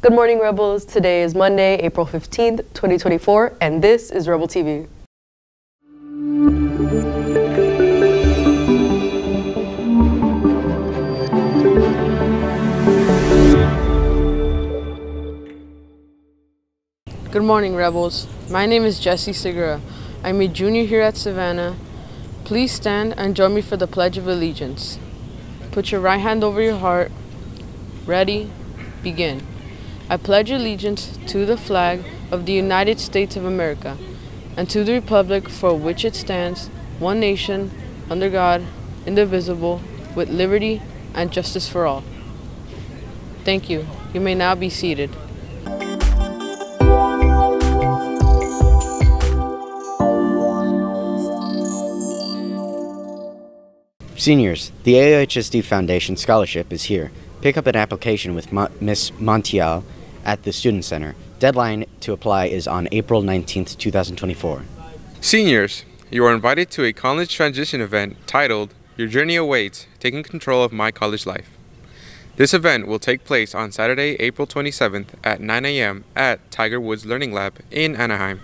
Good morning, Rebels. Today is Monday, April 15th, 2024, and this is Rebel TV. Good morning, Rebels. My name is Jesse Segura. I'm a junior here at Savanna. Please stand and join me for the Pledge of Allegiance. Put your right hand over your heart. Ready? Begin. I pledge allegiance to the flag of the United States of America and to the republic for which it stands, one nation, under God, indivisible, with liberty and justice for all. Thank you. You may now be seated. Seniors, the AOHSD Foundation Scholarship is here. Pick up an application with Miss Montiel at the Student Center. Deadline to apply is on April 19th, 2024. Seniors, you are invited to a college transition event titled Your Journey Awaits, Taking Control of My College Life. This event will take place on Saturday, April 27th at 9 a.m. at Tiger Woods Learning Lab in Anaheim.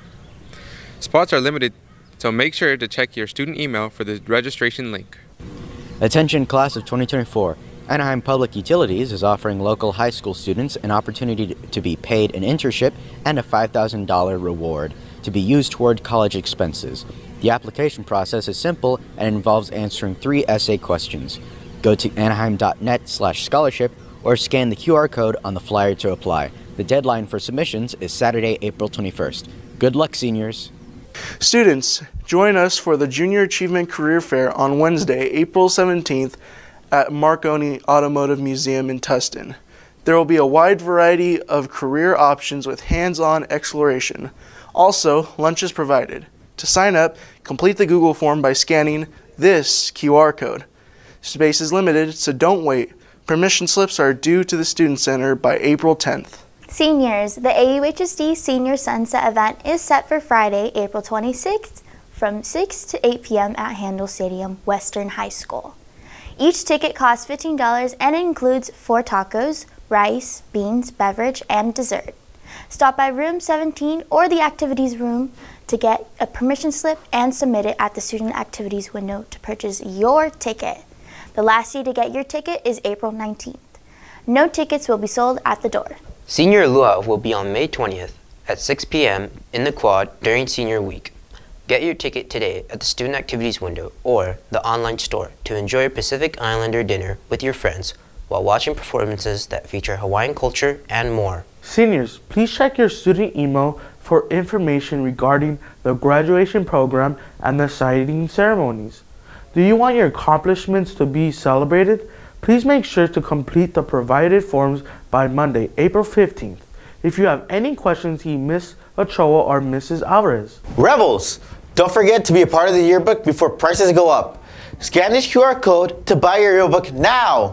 Spots are limited, so make sure to check your student email for the registration link. Attention class of 2024. Anaheim Public Utilities is offering local high school students an opportunity to be paid an internship and a $5,000 reward to be used toward college expenses. The application process is simple and involves answering 3 essay questions. Go to anaheim.net/scholarship or scan the QR code on the flyer to apply. The deadline for submissions is Saturday, April 21st. Good luck, seniors. Students, join us for the Junior Achievement Career Fair on Wednesday, April 17th at Marconi Automotive Museum in Tustin. There will be a wide variety of career options with hands-on exploration. Also, lunch is provided. To sign up, complete the Google form by scanning this QR code. Space is limited, so don't wait. Permission slips are due to the Student Center by April 10th. Seniors, the AUHSD Senior Sunset event is set for Friday, April 26th from 6 to 8 p.m. at Handel Stadium, Western High School. Each ticket costs $15 and it includes 4 tacos, rice, beans, beverage, and dessert. Stop by room 17 or the activities room to get a permission slip and submit it at the student activities window to purchase your ticket. The last day to get your ticket is April 19th. No tickets will be sold at the door. Senior Luau will be on May 20th at 6 p.m. in the quad during Senior Week. Get your ticket today at the Student Activities window or the online store to enjoy a Pacific Islander dinner with your friends while watching performances that feature Hawaiian culture and more. Seniors, please check your student email for information regarding the graduation program and the signing ceremonies. Do you want your accomplishments to be celebrated? Please make sure to complete the provided forms by Monday, April 15th. If you have any questions, see Ms. Ochoa or Mrs. Alvarez. Rebels, don't forget to be a part of the yearbook before prices go up. Scan this QR code to buy your yearbook now.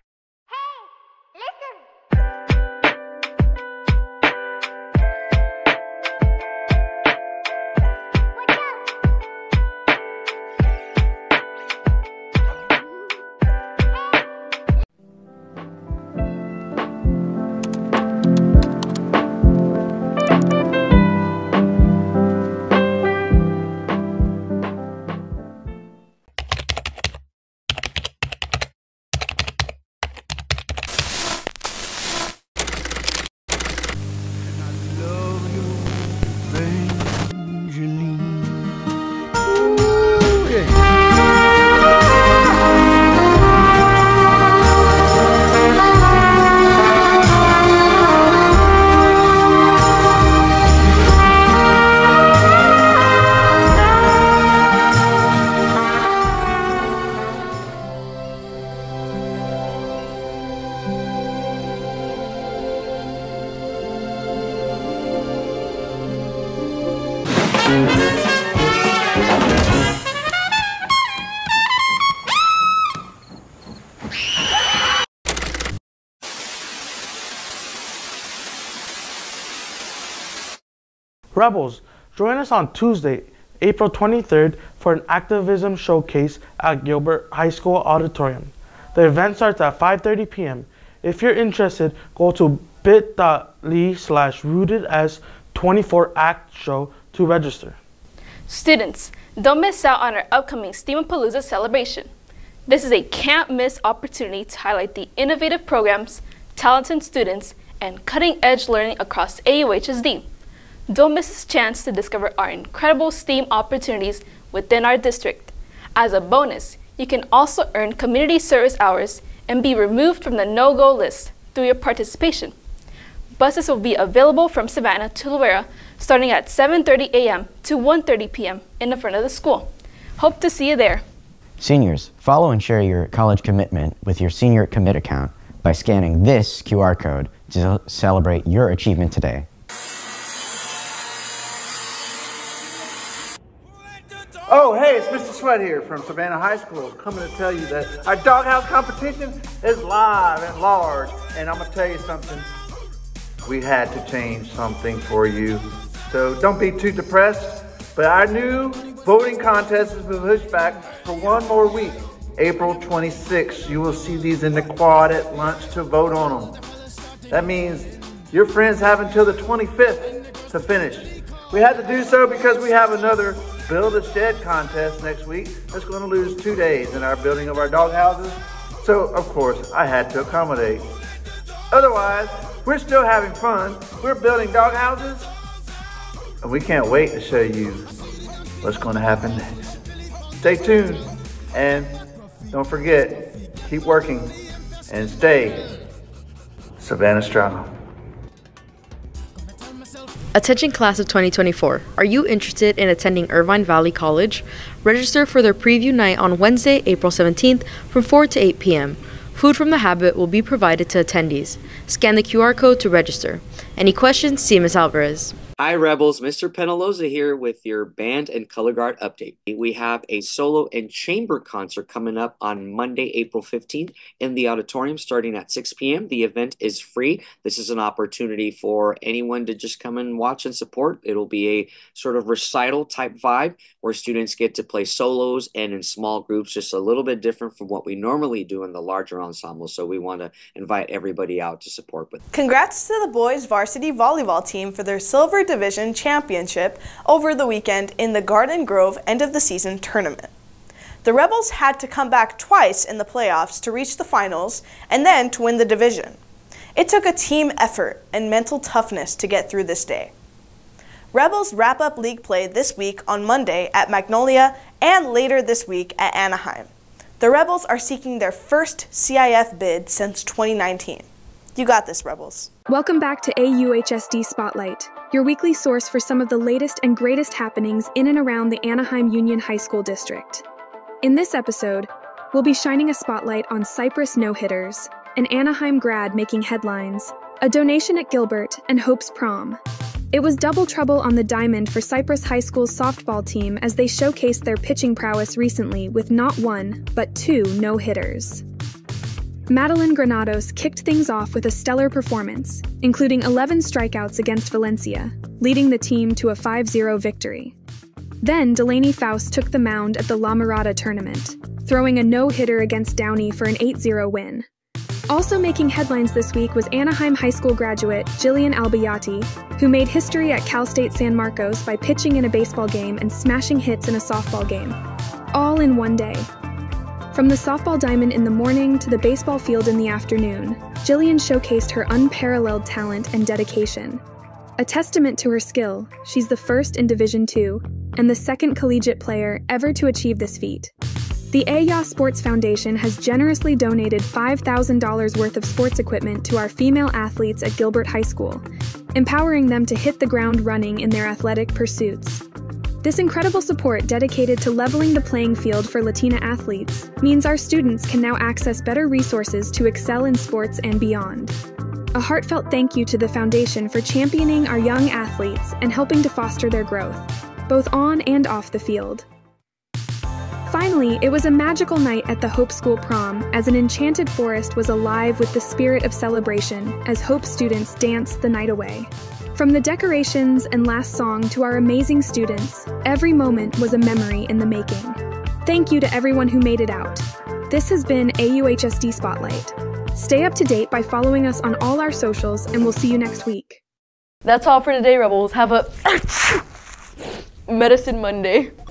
Rebels, join us on Tuesday, April 23rd for an activism showcase at Gilbert High School Auditorium. The event starts at 5:30 p.m. If you're interested, go to bit.ly/rootedS24ACT-show to register. Students, don't miss out on our upcoming STEAMapalooza celebration. This is a can't-miss opportunity to highlight the innovative programs, talented students, and cutting-edge learning across AUHSD. Don't miss this chance to discover our incredible STEAM opportunities within our district. As a bonus, you can also earn community service hours and be removed from the no-go list through your participation. Buses will be available from Savanna to Luera starting at 7:30 a.m. to 1:30 p.m. in the front of the school. Hope to see you there. Seniors, follow and share your college commitment with your Senior Commit account by scanning this QR code to celebrate your achievement today. Oh, hey, it's Mr. Sweat here from Savanna High School, coming to tell you that our doghouse competition is live and large. And I'm going to tell you something, we had to change something for you. So don't be too depressed, but our new voting contest has been pushed back for one more week. April 26th, you will see these in the quad at lunch to vote on them. That means your friends have until the 25th to finish. We had to do so because we have another Build a Shed contest next week that's going to lose 2 days in our building of our dog houses. So, of course, I had to accommodate. Otherwise, we're still having fun. We're building dog houses, and we can't wait to show you what's going to happen next. Stay tuned, and don't forget, keep working, and stay Savannah strong. Attention class of 2024, are you interested in attending Irvine Valley College? Register for their preview night on Wednesday, April 17th from 4 to 8 p.m. Food from the Habit will be provided to attendees. Scan the QR code to register. Any questions? See Ms. Alvarez. Hi Rebels, Mr. Penaloza here with your band and color guard update. We have a solo and chamber concert coming up on Monday, April 15th in the auditorium starting at 6 p.m. The event is free. This is an opportunity for anyone to just come and watch and support. It'll be a sort of recital type vibe where students get to play solos and in small groups, just a little bit different from what we normally do in the larger ensemble. So we want to invite everybody out to support with. Congrats to the boys varsity volleyball team for their silver division championship over the weekend in the Garden Grove end of the season tournament. The Rebels had to come back twice in the playoffs to reach the finals and then to win the division. It took a team effort and mental toughness to get through this day. Rebels wrap up league play this week on Monday at Magnolia and later this week at Anaheim. The Rebels are seeking their first CIF bid since 2019. You got this, Rebels. Welcome back to AUHSD Spotlight, your weekly source for some of the latest and greatest happenings in and around the Anaheim Union High School District. In this episode, we'll be shining a spotlight on Cypress no-hitters, an Anaheim grad making headlines, a donation at Gilbert, and Hope's prom. It was double trouble on the diamond for Cypress High School's softball team as they showcased their pitching prowess recently with not one, but two no-hitters. Madeline Granados kicked things off with a stellar performance, including 11 strikeouts against Valencia, leading the team to a 5-0 victory. Then Delaney Faust took the mound at the La Mirada tournament, throwing a no-hitter against Downey for an 8-0 win. Also making headlines this week was Anaheim High School graduate Jillian Albayati, who made history at Cal State San Marcos by pitching in a baseball game and smashing hits in a softball game, all in one day. From the softball diamond in the morning to the baseball field in the afternoon, Jillian showcased her unparalleled talent and dedication. A testament to her skill, she's the first in Division II and the second collegiate player ever to achieve this feat. The AYA Sports Foundation has generously donated $5,000 worth of sports equipment to our female athletes at Gilbert High School, empowering them to hit the ground running in their athletic pursuits. This incredible support dedicated to leveling the playing field for Latina athletes means our students can now access better resources to excel in sports and beyond. A heartfelt thank you to the Foundation for championing our young athletes and helping to foster their growth, both on and off the field. Finally, it was a magical night at the Hope School prom as an enchanted forest was alive with the spirit of celebration as Hope students danced the night away. From the decorations and last song to our amazing students, every moment was a memory in the making. Thank you to everyone who made it out. This has been AUHSD Spotlight. Stay up to date by following us on all our socials, and we'll see you next week. That's all for today, Rebels. Have a Medicine Monday.